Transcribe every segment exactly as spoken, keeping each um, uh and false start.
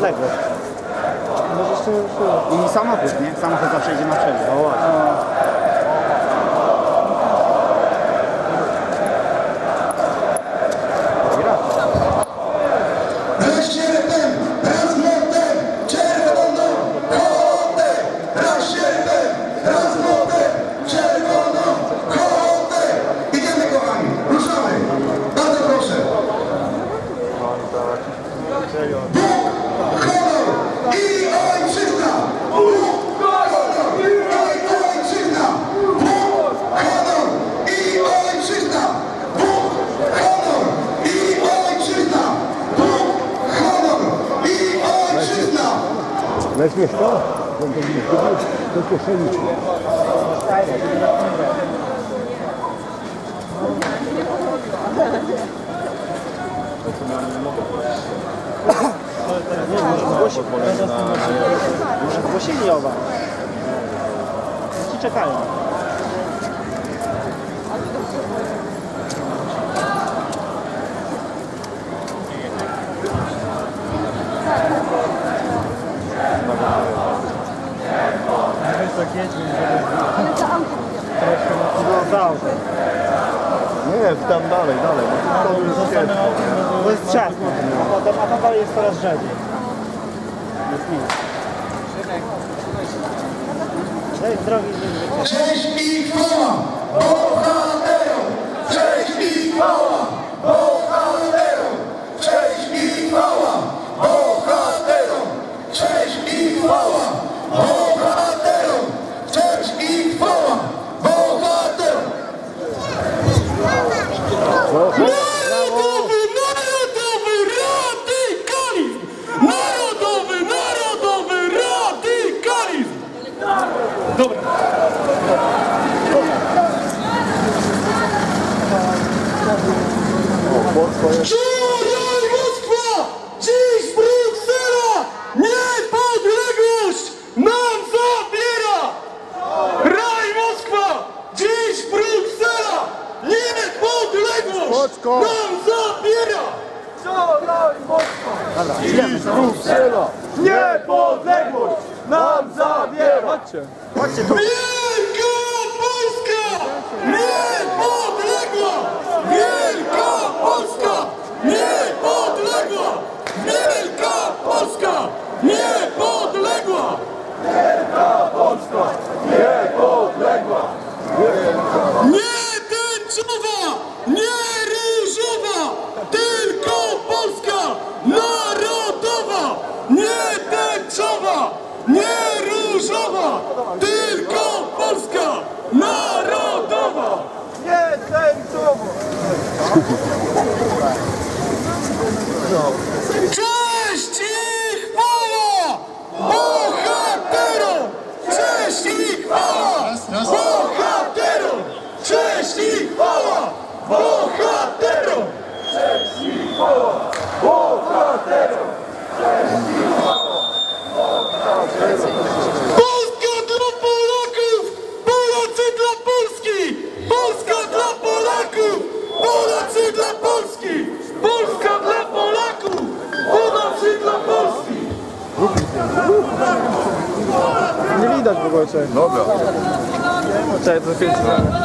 niepodległość. I samochód, nie? Samochód zawsze idzie na przodzie. O, właśnie. Weźmiesz to? Do kieszeni. Może zgłosili oba. Ci czekają. Nie, tam dalej, dalej. To jest ciasno, a potem, a tam dalej jest coraz rzadziej. Jest nic. Daj drogi, żeby... Cześć i chwała bohaterom! Cześć i chwała bohaterom! Cześć i chwała bohaterom! Cześć i chwała bohaterom! Cześć i chwała bohaterom! Narodowy, narodowy radykalizm! Narodowy, narodowy radykalizm! Dobra. Wczoraj Moskwa! Dziś Bruksela! Niepodległość nam zabiera! Raj Moskwa! Dziś Bruksela! Niepodległość nam zabiera! Wczoraj Moskwa! Dziś Bruksela! Niepodległość nam zabiera! Chodźcie. Chodźcie tu. Wielka Polska! Niepodległa! Wielka Polska! Niepodległa! Wielka Polska! Niepodległa! Wielka Polska! Niepodległa! Nie tęczowa! Nie różowa! Tylko Polska! Narodowa! Nie tęczowa! Nie różowa! Tylko Polska! Narodowa! Nie tęczowo! Cześć i chwała bohaterom! Cześć i chwała bohaterom! Cześć i chwała bohaterom! Cześć i chwała bohaterom! Cześć i chwała bohaterom! Polska dla Polaków! Polacy dla Polski! Polska dla Polaków! Polacy dla Polski! Polska dla Polaków! Polacy dla Polski! Nie widać w ogóle czego. Dobra. Czekaj, to chwilę.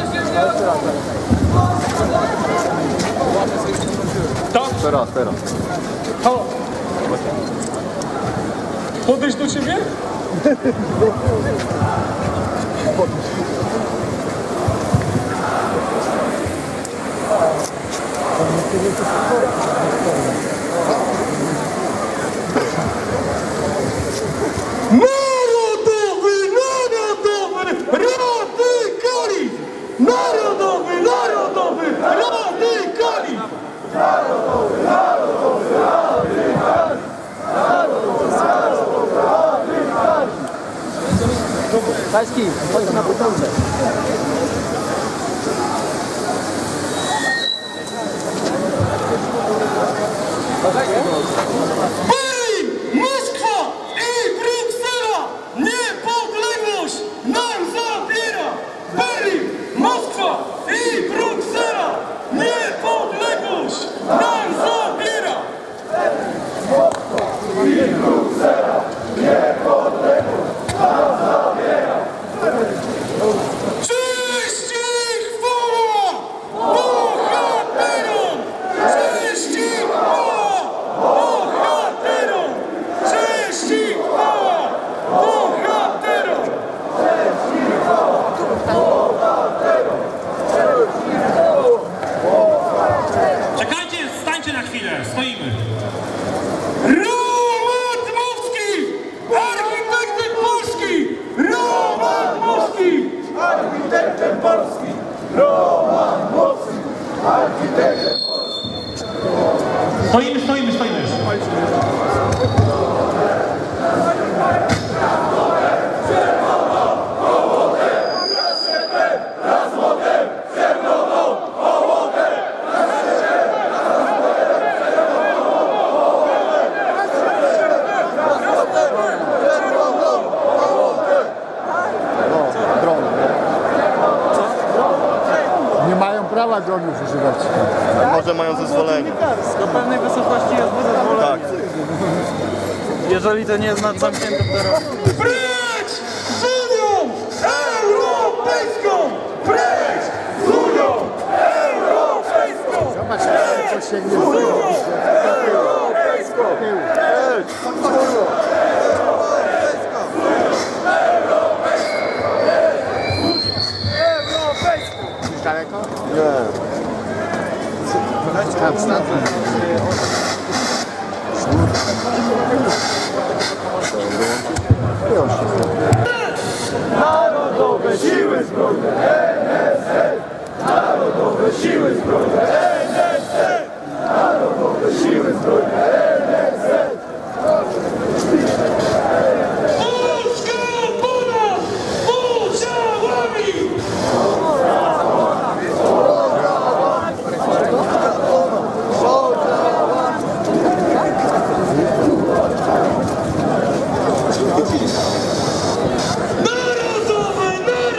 Teraz, teraz. Halo! Podejść do ciebie? Narodowy, narodowy radykalizm! Narodowy, narodowy radykalizm! Narodowy, narodowy radykalizm! Narodowy, narodowy radykalizm! Pański, chodź na początek. Berlin, Moskwa i Bruksela! Niepodległość nam zabiera! Berlin, Moskwa i Bruksela! Niepodległość nam zabiera! Berlin, Moskwa i Bruksela! stoimy. Roman Dmowski, architektem Polski! Roman Dmowski, architektem Polski! Roman Dmowski, architektem Polski! Stoimy, stoimy, stoimy. Nie mają prawa dronów używać. Może mają zezwolenie. Do pewnej wysokości jest dozwolenie. Tak. Jeżeli to nie jest nad zamkniętym terenem. Precz z Unią Europejską! Precz z Unią Europejską! Zobacz, jak to sięgnie. Europejską! Daleko? Nie. Tam stamtąd. Narodowe Siły Zbrojne N S Z! Narodowe Siły Zbrojne N S Z! Narodowe Siły Zbrojne N S Z! Polska ponad podziałami! Narodowy,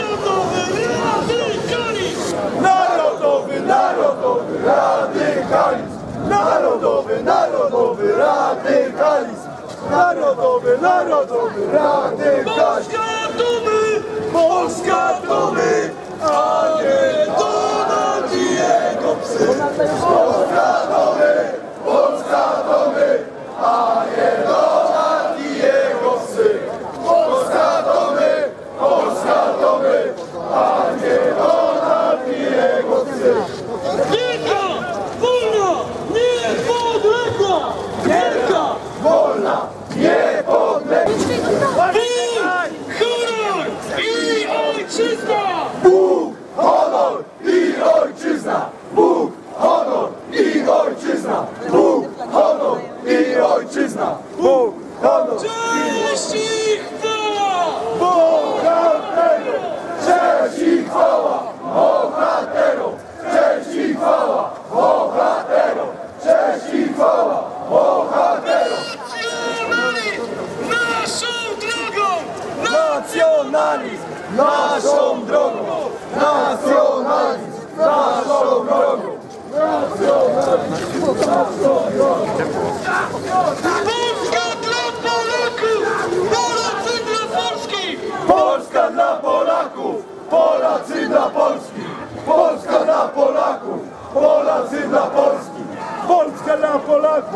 narodowy radykalizm! Narodowy, narodowy radykalizm! Narodowy, narodowy radykalizm! Polska to my! Polska to my! A nie Donald i jego psy! Polska to my! Polska to my! A nie Donald i jego psy! Polska to my! Polska to my! A nie Donald i jego psy! Wielka! Wolna! Niepodległa! Wielka! Wolna! Niepodległa! I honor! I ojczyzna! Bóg! Honor! I ojczyzna! Bóg! Honor! I ojczyzna! Bóg! Honor! I ojczyzna! Bóg! Honor! Cześć i chwała! Bohaterom! Cześć i chwała! Bohaterom! Cześć i chwała! Bohaterom! Cześć i chwała! Bohaterom! Nacjonalizm! Naszą drogą! Nacjonalizm! Naszą drogą! Nacjonalizm! Naszą drogą! Polska dla Polaków! Polacy dla Polski! Polska dla Polaków! Polacy dla Polski! Polska dla Polaków! Polacy dla Polski! Polska dla Polaków!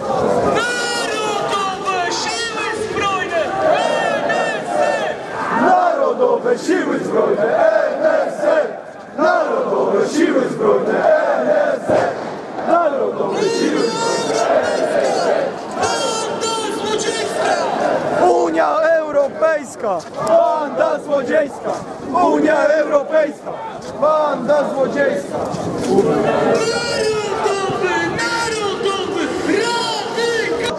Narodowe Siły Zbrojne N S Z! Narodowe Siły Zbrojne N S Z! Narodowe Siły Zbrojne N S Z! Narodowe Siły Zbrojne N S Z! Banda złodziejska! Unia Europejska! Banda złodziejska! Unia Europejska! Banda złodziejska! Narodowy, narodowy, radykal!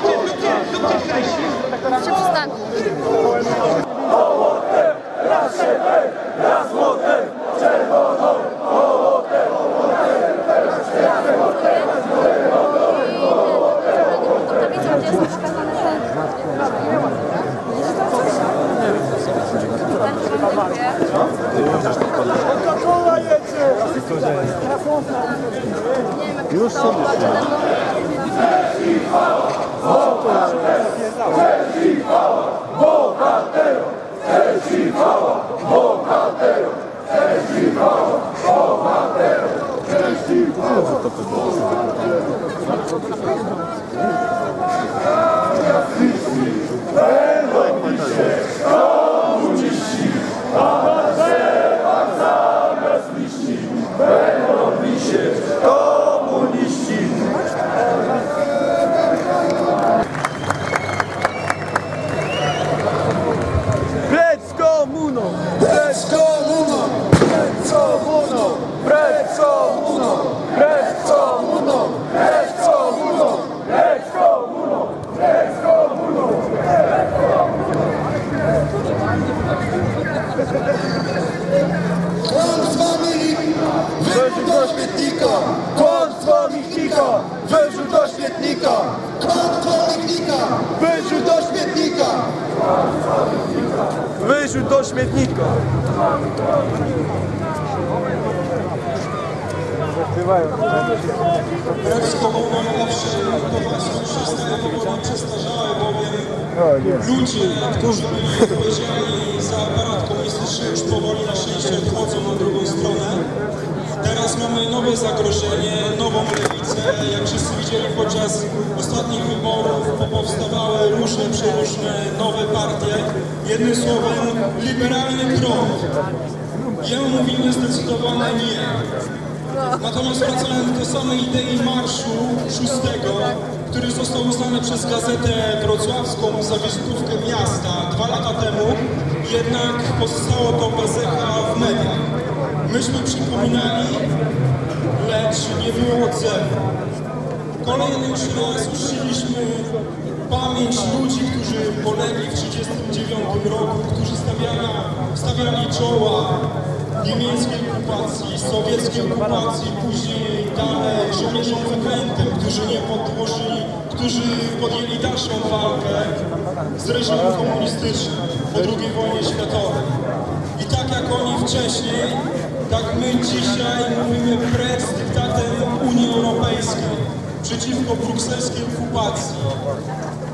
Hołotem, raz szeper, raz młotem, czerwoną, hołotem, hołotem, raz szeper, raz Coca-Cola jedzie! Już są. Cześć i chwała bohaterom! Cześć i chwała bohaterom! Cześć i chwała bohaterom! Cześć i chwała będą liście komuniści, a na drzewach zamiast liści będą liście komuniści. śmietnika! Kontrolnika! Wyszły do śmietnika! Wyszły do śmietnika. Z komuną owszem, to właśnie przestaje powoli przestarzałe, bowiem ludzie, którzy byli odpowiedzialni za aparat komunistyczny, już powoli na szczęście odchodzą na drugą stronę. Teraz mamy nowe zagrożenie, nową lewicę. Jak wszyscy widzieli podczas ostatnich wyborów, powstawały różne, przeróżne nowe partie. Jednym słowem, liberalny prąd. Jemu mówimy zdecydowane nie. Natomiast wracając do samej idei marszu szóstego, który został uznany przez gazetę wrocławską za wizytówkę miasta dwa lata temu, jednak pozostało to bez echa w mediach. Myśmy przypominali, lecz nie było odzewu. Kolejny już raz uczciliśmy pamięć ludzi, którzy polegli w tysiąc dziewięćset trzydziestym dziewiątym roku, którzy stawiali, stawiali czoła niemieckiej okupacji, sowieckiej okupacji, później dalej żołnierzom wyklętym, którzy nie podłożyli, którzy podjęli dalszą walkę z reżimem komunistycznym po drugiej wojnie światowej. I tak jak oni wcześniej, tak my dzisiaj mówimy precz z dyktatem Unii Europejskiej przeciwko brukselskiej okupacji.